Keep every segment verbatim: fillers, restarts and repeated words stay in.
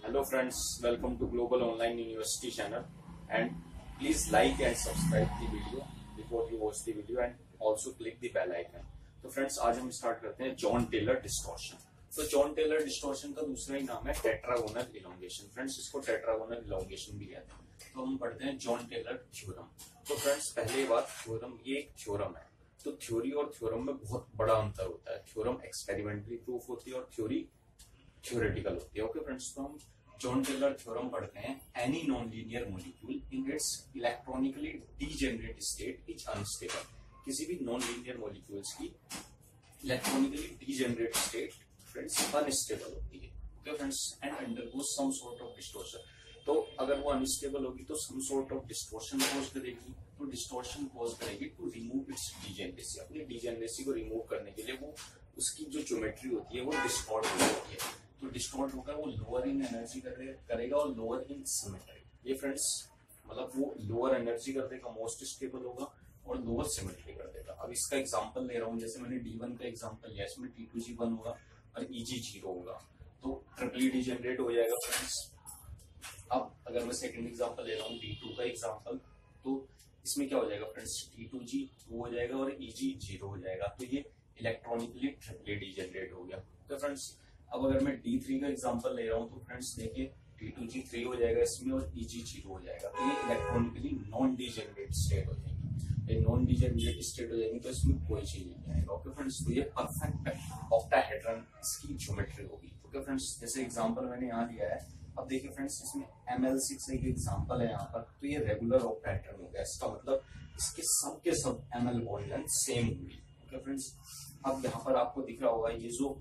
Hello friends, welcome to Global Online University channel and please like and subscribe the video before you watch the video and also click the bell icon. तो friends आज हम start करते हैं Jahn Teller distortion. तो Jahn Teller distortion का दूसरा ही नाम है टेट्रागोनल इलोंगेशन। फ्रेंड्स इसको टेट्रागोनल इलोंगेशन भी कहते हैं। तो हम पढ़ते हैं जॉन टेलर थ्योरम। तो फ्रेंड्स पहले बात थ्योरम, ये एक थ्योरम है। तो थ्योरी और थ्योरम में बहुत बड़ा अंतर होता है। थ्योरम एक्सपेरिमेंटली प्रूफ होती है और थ्योरी थ्योरेटिकल होती है। ओके फ्रेंड्स, तो हम जॉन टेलर थ्योरम पढ़ते हैं। Any non linear molecule in its electronically degenerate state is unstable. किसी भी नॉन लीनियर मॉलिक्यूल्स की electronically degenerate state friends unstable होती है। Okay friends, and undergoes some sort of distortion. तो अगर वो अनस्टेबल होगी तो some sort of distortion cause करेगी। तो डिस्टॉर्शन कॉज करेगी टू रिमूव इट्स डीजेनरेसी। अपनी डीजेनरेसी को रिमूव करने के लिए वो उसकी जो ज्योमेट्री होती है वो डिस्टॉर्ट हो जाती है। तो डिस्टॉर्ट होकर वो लोअर इन एनर्जी करेगा और लोअर इन सिमेट्री। ये फ्रेंड्स मतलब वो लोअर एनर्जी कर देगा, मोस्ट स्टेबल होगा और लोअर सिमेट्री कर देगा। अब इसका एग्जांपल ले रहा हूँ, जैसे मैंने डी वन का एग्जांपल लिया, इसमें टी टू जी वन होगा और ईजी जीरो होगा, तो ट्रिपली डीजेनरेट हो जाएगा फ्रेंड्स। अब अगर मैं सेकंड एग्जांपल ले रहा हूँ डी टू का एग्जांपल, तो इसमें क्या हो जाएगा friends, T two G two हो जाएगा और ईजी जीरो हो जाएगा। तो ये इलेक्ट्रॉनिकली ट्रिपली डीजेनरेट हो गया। तो फ्रेंड्स अब अगर मैं डी थ्री का एग्जांपल ले रहा हूँ तो फ्रेंड्स देखिए टी टू जी थ्री हो जाएगा इसमें और ईजी जीरो हो जाएगा। तो ये इलेक्ट्रॉनिकली नॉन डीजेनरेट स्टेट हो जाएगी। ये नॉन डीजेनरेट स्टेट हो जाएगी तो इसमें कोई चीज नहीं आएगा। ओके फ्रेंड्स, तो ये परफेक्ट ऑक्टाहेड्रन इसकी ज्योमेट्री होगी। ओके फ्रेंड्स, जैसे एग्जांपल मैंने यहाँ दिया है। अब देखिए फ्रेंड्स इसमें एम एल सिक्स एक एग्जांपल है यहाँ पर, तो ये रेगुलर ऑक्टाहेड्रन हो गया। इसका मतलब इसके सब के सब M L bond length same होगी। ओके फ्रेंड्स, अब यहाँ पर आपको दिख रहा होगा ये जो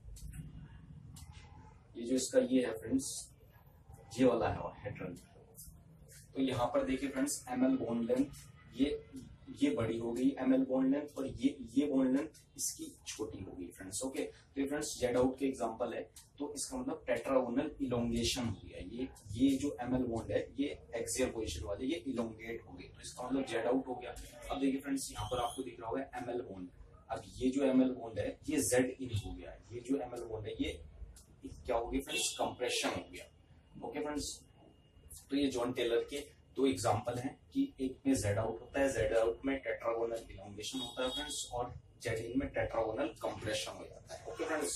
ये जो इसका ये है फ्रेंड्स, ये वाला है हेड्रन। तो यहाँ पर देखिए friends M L bond length ये ये बड़ी हो गई एम एल बॉन्ड लेंथ और ये ये बॉन्ड लेंथ इसकी छोटी हो गई फ्रेंड्स। ओके, तो ये फ्रेंड्स जेड आउट के एग्जांपल है, तो इसका मतलब टेट्रागोनल इलोंगेशन हो गया। ये ये जो एम एल बॉन्ड है ये एक्सियल पोजीशन वाले ये इलोंगेट हो गई, तो इसका मतलब जेड आउट हो गया। अब देखिए फ्रेंड्स यहाँ पर आपको दिख रहा होगा एम एल बॉन्ड। अब ये जो एम एल बॉन्ड है ये जेड इन हो गया। ये जो एम एल बॉन्ड है ये क्या हो गया फ्रेंड्स, कंप्रेशन हो गया। ओके फ्रेंड्स, तो ये जॉन टेलर के दो एग्जांपल हैं कि एक में जेड आउट होता है, जेड आउट में टेट्रागोनल इलोंगेशन होता है फ्रेंड्स, और जेड इन में टेट्रागोनल कंप्रेशन हो जाता है। ओके फ्रेंड्स,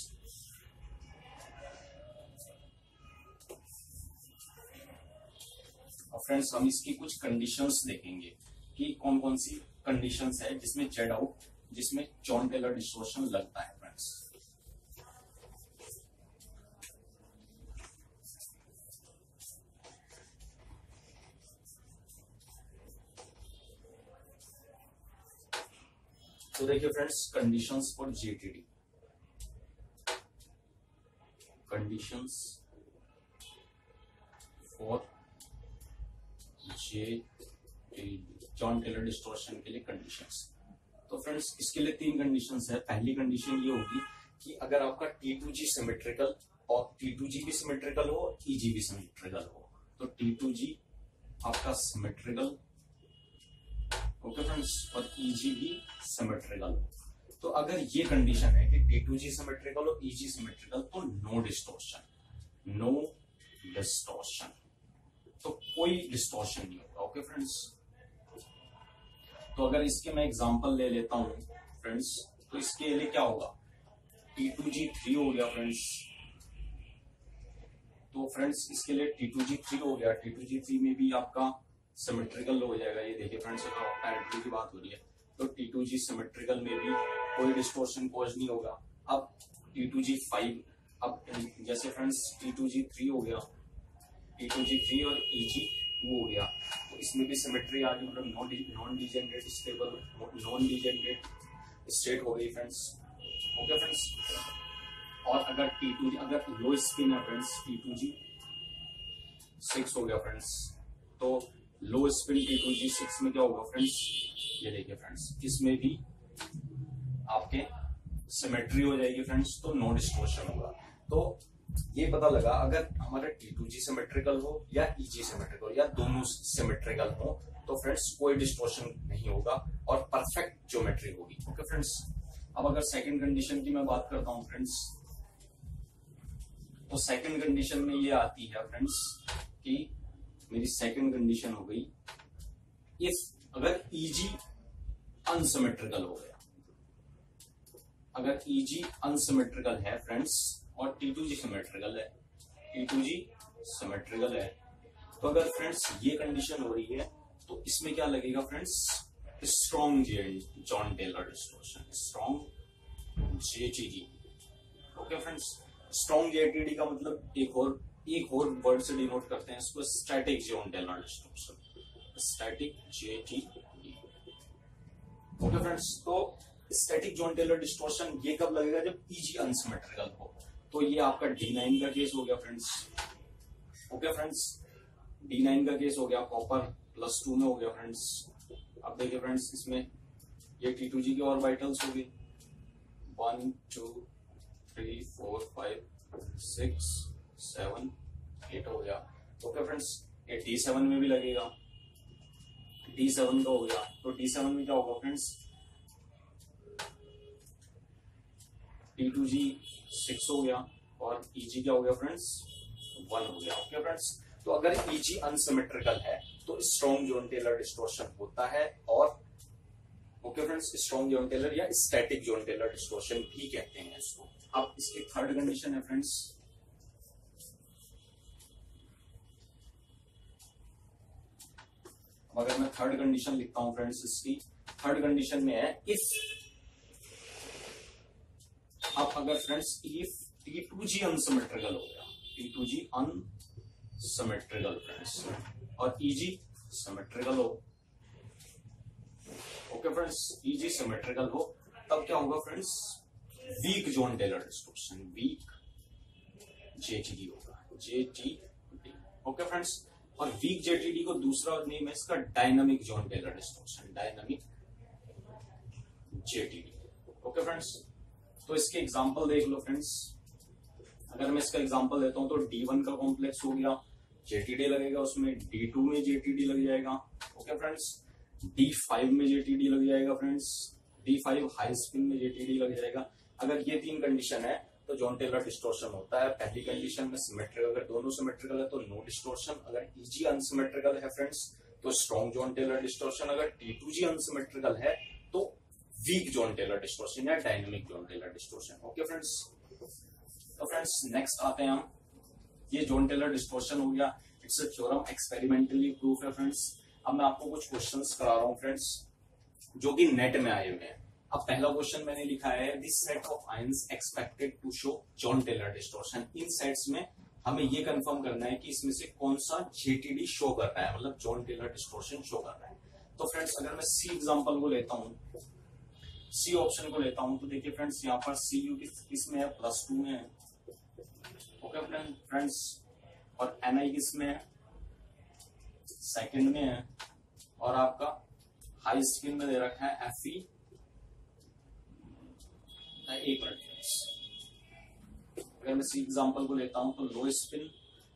और फ्रेंड्स हम इसकी कुछ कंडीशंस देखेंगे कि कौन कौन सी कंडीशंस है जिसमें जेड आउट, जिसमें जॉन टेलर डिस्टॉर्शन लगता है फ्रेंड्स। तो देखिए friends conditions for JTD, conditions for JTD, Jahn Teller distortion के लिए कंडीशंस। तो फ्रेंड्स इसके लिए तीन कंडीशंस है। पहली कंडीशन ये होगी कि अगर आपका टी टू जी सिमेट्रिकल और टी टू जी भी सिमेट्रिकल हो, ईजी भी सिमेट्रिकल हो, तो टी टू जी आपका सिमेट्रिकल, ओके फ्रेंड्स, और ईजी भी सिमेट्रिकल हो। तो अगर ये कंडीशन है कि टी टू जी सिमेट्रिकल और ईजी सिमेट्रिकल, तो नो डिस्टॉर्शन, नो डिस्टॉर्शन, तो कोई डिस्टॉर्शन नहीं होगा। ओके फ्रेंड्स, तो अगर इसके मैं एग्जांपल ले लेता हूं फ्रेंड्स, तो इसके लिए क्या होगा, टी टू जी थ्री हो गया फ्रेंड्स। तो फ्रेंड्स इसके लिए टी टू जी थ्री हो गया। टी टू जी थ्री में भी आपका सिमेट्रिकल हो जाएगा। ये देखिए फ्रेंड्स ऑक्टाहेड्रन की बात हो रही है, तो टी टू जी सिमेट्रिकल में भी कोई डिस्टॉर्शन कॉज नहीं होगा। अब टी टू जी फाइव, अब जैसे friends T two G three हो गया, टी टू जी थ्री और ईजी टू हो गया, तो इसमें भी सिमेट्री आ गई, मतलब non non degenerate stable, non degenerate state हो गई फ्रेंड्स। ओके फ्रेंड्स, और अगर टी टू जी अगर लो स्पिन है friends, T two G six हो गया फ्रेंड्स, तो low spin T two G six में क्या होगा फ्रेंड्स, ये देखिए फ्रेंड्स इसमें भी आपके सिमेट्री हो जाएगी फ्रेंड्स, तो नो डिस्टॉर्शन होगा। तो ये पता लगा अगर हमारा टी टू जी सिमेट्रिकल हो या ईजी सिमेट्रिकल या दोनों सिमेट्रिकल हो, तो फ्रेंड्स कोई डिस्टॉर्शन नहीं होगा और परफेक्ट ज्योमेट्री होगी। ओके फ्रेंड्स, अब अगर सेकंड कंडीशन की मैं बात करता हूं फ्रेंड्स, तो सेकंड कंडीशन में ये आती है फ्रेंड्स कि मेरी सेकंड कंडीशन हो गई इफ अगर ईजी अनसिमेट्रिकल हो गया, अगर ईजी अनसिमेट्रिकल है फ्रेंड्स और टी टू जी सिमेट्रिकल है, टी टू जी सिमेट्रिकल है, तो अगर फ्रेंड्स ये कंडीशन हो रही है तो इसमें क्या लगेगा friends, strong Jahn Teller distortion, strong JTD. Okay friends, strong JTD का मतलब एक और एक और वर्ड से डिनोट करते हैं इसको, static Jahn Teller distortion, static JTD. Okay friends, तो स्टैटिक जॉन टेलर डिस्टॉर्शन ये कब लगेगा, जब ईजी अनसिमेट्रिकल हो। तो ये आपका डी नाइन का केस हो गया friends. Okay friends, D nine का केस हो गया, कॉपर प्लस टू में हो गया फ्रेंड्स। अब देखिए फ्रेंड्स, इसमें ये टी टू जी के ऑर्बिटल्स हो गए, one two three four five six seven eight हो गया। ओके फ्रेंड्स, ये डी सेवन में भी लगेगा, डी सेवन का हो गया। तो डी सेवन में क्या होगा friends, T two G six हो गया और ईजी क्या हो गया फ्रेंड्स, वन हो गया। ओके फ्रेंड्स, तो अगर ईजी अनसिमेट्रिकल है तो स्ट्रॉन्ग जॉन टेलर डिस्टॉर्शन होता है, और okay friends, strong Jahn Teller या स्टैटिक जॉन टेलर डिस्टॉर्शन भी कहते हैं इसको। अब इसकी थर्ड कंडीशन है फ्रेंड्स, अगर मैं थर्ड कंडीशन लिखता हूं फ्रेंड्स, इसकी थर्ड कंडीशन में है इफ, अब अगर friends if T two G unsymmetrical हो गया, T two G unsymmetrical friends और ईजी सिमेट्रिकल हो। ओके फ्रेंड्स, ईजी सिमेट्रिकल हो तब क्या होगा friends, weak Jahn Teller distortion, weak JTD होगा, जेटीडी। ओके फ्रेंड्स, और वीक जेटीडी को दूसरा नेम है इसका dynamic Jahn Teller distortion, dynamic JTD. Okay friends, तो इसके एग्जांपल देख लो फ्रेंड्स। अगर मैं इसका एग्जांपल देता हूं तो डी वन का कॉम्प्लेक्स हो गया, जेटीडी लगेगा उसमें, डी टू में जेटीडी लग जाएगा। ओके फ्रेंड्स, डी फाइव में जेटीडी लग जाएगा friends, D five high spin में जेटीडी लग जाएगा। अगर ये तीन कंडीशन है तो जॉन टेलर डिस्टॉर्शन होता है। पहली कंडीशन में सिमेट्रिकल, अगर दोनों सिमेट्रिकल है तो नो डिस्टॉर्शन। अगर ईजी अनसिमेट्रिकल है फ्रेंड्स तो स्ट्रॉन्ग जॉन टेलर डिस्टॉर्शन। अगर टी टू जी अनसिमेट्रिकल है तो वीक जॉन टेलर डिस्टॉर्शन या dynamic Jahn Teller distortion. Okay friends, तो फ्रेंड्स नेक्स्ट आते हैं हम, ये जॉन टेलर डिस्टॉर्शन हो गया, it's a theorem, experimentally proof है फ्रेंड्स। अब मैं आपको कुछ क्वेश्चंस करा रहा हूं फ्रेंड्स जो कि नेट में आए हुए हैं। अब पहला क्वेश्चन मैंने लिखा है, this set of ions expected to show Jahn Teller distortion. इन सेट्स में हमें ये कंफर्म करना है कि इसमें से कौन सा जेटीडी शो कर रहा है, मतलब जॉन टेलर डिस्टॉर्शन शो कर रहा है। तो फ्रेंड्स अगर मैं सी एग्जांपल को लेता हूं, सी ऑप्शन को लेता हूं, तो देखिए फ्रेंड्स यहाँ पर सी यू किस में है, प्लस टू में है। ओके फ्रेंड्स, और एन आई किस में है, सेकंड में है, और आपका हाई स्पिन में दे रखा है एफ ई, एक मिनट फ्रेंड्स, अगर मैं सी एग्जांपल को लेता हूं तो low spin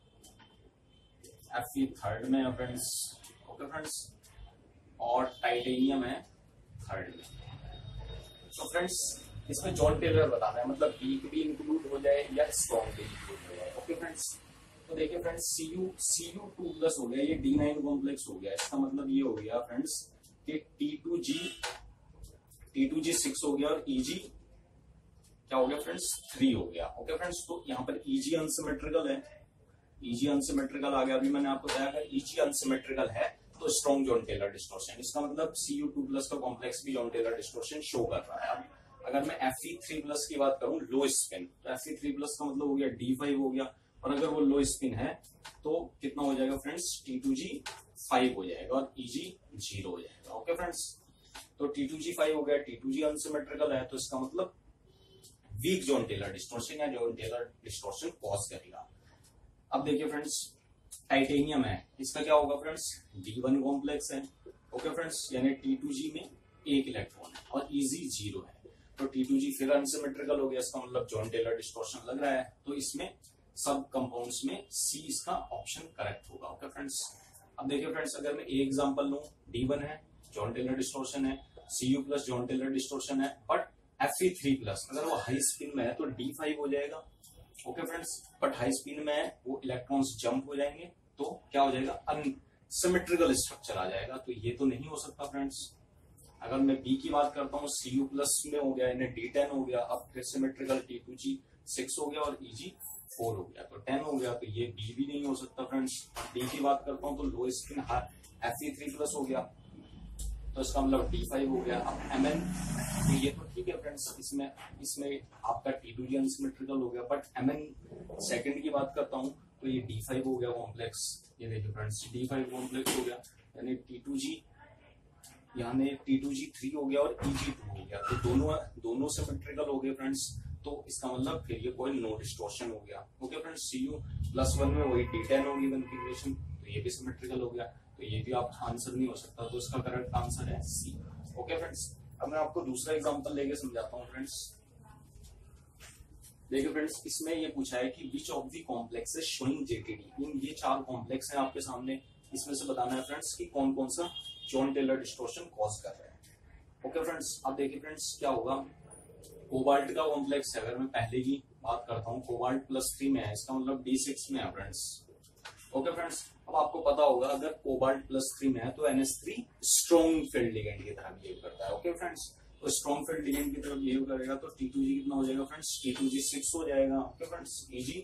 F E third में है फ्रेंड्स। ओके फ्रेंड्स, और टाइटेनियम है थर्ड में। तो फ्रेंड्स इसमें जॉन टेलर बताना है, मतलब वीक भी इंक्लूड हो जाए या स्ट्रॉन्ग भी इंक्लूड हो जाए। ओके फ्रेंड्स, तो देखिए friends C U C U two plus हो गया, ये डी नाइन कॉम्प्लेक्स हो गया। इसका मतलब ये हो गया फ्रेंड्स कि T two G T two G six हो गया और ईजी क्या हो गया फ्रेंड्स, थ्री हो गया। ओके फ्रेंड्स, तो यहाँ पर ईजी अनसिमेट्रिकल है, ईजी अनसिमेट्रिकल आ गया। अभी मैंने आपको बताया अगर ईजी अनसिमेट्रिकल है तो स्ट्रॉन्ग जॉन टेलर डिस्टॉर्शन, इसका मतलब सी यू टू प्लस का कॉम्प्लेक्स भी जॉन टेलर डिस्टॉर्शन शो कर रहा है। अब अगर मैं एफ ई थ्री प्लस की बात करूं, लो स्पिन, तो एफ ई थ्री प्लस का मतलब हो गया डी फाइव हो गया, और अगर वो लो स्पिन है तो कितना हो जाएगा friends, T two G five हो जाएगा और ईजी जीरो हो जाएगा। ओके फ्रेंड्स, तो टी टू जी फाइव हो गया, टी टू जी अनसिमेट्रिकल है, तो इसका मतलब वीक जॉन टेलर डिस्टॉर्शन या जॉन टेलर डिस्टॉर्शन कॉज करेगा। अब देखिए फ्रेंड्स टाइटेनियम है, इसका क्या होगा फ्रेंड्स, डी वन कॉम्प्लेक्स है। ओके फ्रेंड्स, यानी टी टू जी में एक इलेक्ट्रॉन है और ईजी जीरो है, तो टी टू जी फिर अनसिमेट्रिकल हो गया, इसका मतलब जॉन टेलर डिस्टॉर्शन लग रहा है। तो इसमें सब कंपाउंड्स में सी इसका ऑप्शन करेक्ट होगा। ओके फ्रेंड्स, अब देखिए फ्रेंड्स अगर मैं एक एग्जांपल लूं, डी वन है, जॉन टेलर डिस्टॉर्शन है, C U plus Jahn Teller distortion है, but F E three plus अगर वो हाई स्पिन में है तो डी फाइव हो जाएगा। Okay friends, but high speed में वो इलेक्ट्रॉन्स जंप हो जाएंगे तो क्या हो जाएगा, अनसिमेट्रिकल स्ट्रक्चर आ जाएगा, तो ये तो नहीं हो सकता फ्रेंड्स। अगर मैं बी की बात करता हूँ, सी यू प्लस में हो गया, इन्हें डी टेन हो गया, अब फिर symmetrical T two G six हो गया और ई जी फोर हो गया, तो टेन हो गया, तो ये बी भी नहीं हो सकता फ्रेंड्स। डी की बात करता हूँ तो low spin F E three plus हो गया, तो इसका मतलब डी फाइव हो गया। अब एम एन, तो ये तो ठीक है फ्रेंड्स, इसमें इसमें आपका टी टू जी अनसिमेट्रिकल हो गया, बट एम एन सेकेंड की बात करता हूँ तो ये डी फाइव हो गया कॉम्प्लेक्स, ये देखिए फ्रेंड्स डी फाइव कॉम्प्लेक्स हो गया, यानी टी टू जी यहाँ में टी टू जी थ्री हो गया और ई जी टू हो गया, तो दोनों दोनों सिमेट्रिकल हो गए फ्रेंड्स, तो इसका मतलब फिर ये कोई नो डिस्टॉर्शन हो गया। Okay friends, C U plus one में वही डी टेन होगी कन्फिग्रेशन, तो ये भी सिमेट्रिकल हो गया, तो ये भी आप आंसर नहीं हो सकता, तो इसका करेक्ट आंसर है सी। ओके फ्रेंड्स, अब मैं आपको दूसरा एग्जांपल लेके समझाता हूँ फ्रेंड्स। देखिए फ्रेंड्स, इसमें ये पूछा है कि which of the complexes showing JTD, इन ये चार कॉम्प्लेक्स हैं आपके सामने, इसमें से बताना है फ्रेंड्स कि कौन कौन सा जॉन टेलर डिस्टॉर्शन कॉज कर रहा है। ओके फ्रेंड्स, अब देखिए फ्रेंड्स क्या होगा, कोबाल्ट का कॉम्प्लेक्स है, अगर मैं पहले की बात करता हूँ कोबाल्ट प्लस थ्री में है, इसका मतलब डी सिक्स में है फ्रेंड्स। ओके फ्रेंड्स, अब आपको पता होगा अगर कोबाल्ट प्लस थ्री में है तो N S three strong field ligand की तरह बिहेव करता है। ओके फ्रेंड्स, तो स्ट्रॉन्ग फील्ड लिगेंड की तरह बिहेव करेगा तो टी टू जी कितना हो जाएगा friends, T two G six हो जाएगा। ओके फ्रेंड्स, ईजी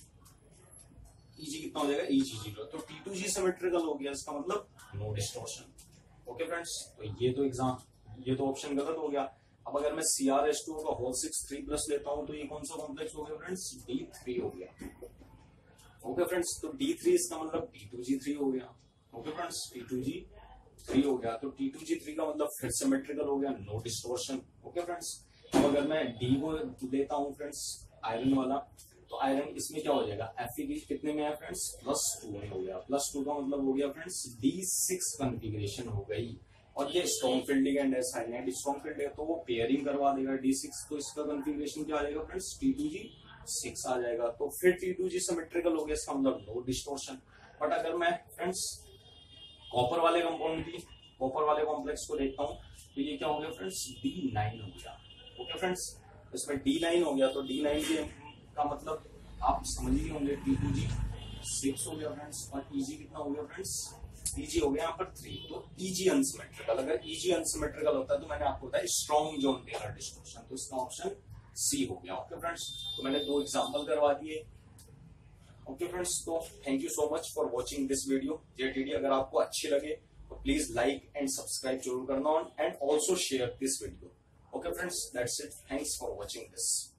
ईजी कितना हो जाएगा, ईजी जीरो, तो टी टू जी सिमेट्रिकल हो गया, इसका मतलब नो डिस्टॉर्शन। ओके फ्रेंड्स, तो ये तो एग्जाम ये तो ऑप्शन गलत हो गया। अब अगर मैं सी आर एस टू का होल सिक्स थ्री प्लस लेता हूं तो ये कौन सा कॉम्प्लेक्स हो गया फ्रेंड्स, डी थ्री हो गया। ओके फ्रेंड्स, तो डी थ्री इसका मतलब टी टू जी थ्री हो गया। Okay friends, T two G three हो गया, तो टी टू जी थ्री का मतलब फिर सिमेट्रिकल हो गया, नो डिस्टॉर्शन। ओके फ्रेंड्स, अब अगर मैं डी को लेता हूँ फ्रेंड्स आयरन वाला, तो आयरन इसमें क्या हो जाएगा, एफ ई कितने में है फ्रेंड्स, प्लस टू में हो गया, प्लस टू का मतलब हो गया फ्रेंड्स डी सिक्स कॉन्फ़िगरेशन हो गई, और ये स्ट्रॉन्ग फील्ड लिगेंड है, साइनाइड स्ट्रॉन्ग फील्ड है, तो वो पेयरिंग करवा देगा डी सिक्स, तो इसका कॉन्फ़िगरेशन क्या आ जाएगा friends, T two G six आ जाएगा, तो फिर टी टू जी सिमेट्रिकल हो गया, इसका मतलब नो डिस्टॉर्शन। बट अगर मैं फ्रेंड्स कॉपर वाले कंपाउंड की कॉपर वाले कॉम्प्लेक्स को देखता हूँ तो ये क्या हो गया फ्रेंड्स, डी नाइन हो गया। ओके फ्रेंड्स, इसमें डी नाइन हो गया, तो डी नाइन के का मतलब आप समझ ही होंगे, टी टू जी सिक्स हो गया फ्रेंड्स, और ईजी कितना हो गया फ्रेंड्स, ईजी हो गया यहाँ पर थ्री, तो ईजी अनसिमेट्रिकल, अगर ईजी अनसिमेट्रिकल होता है तो मैंने आपको बताया स्ट्रॉन्ग जॉन टेलर डिस्टॉर्शन, तो इसका ऑप्शन सी हो गया। ओके फ्रेंड्स, तो मैंने दो एग्जांपल करवा दिए। ओके फ्रेंड्स, तो thank you so much for watching this video JTD. अगर आपको अच्छी लगे तो प्लीज लाइक एंड सब्सक्राइब जरूर करना, and also share this video. Okay friends, that's it, thanks for watching this.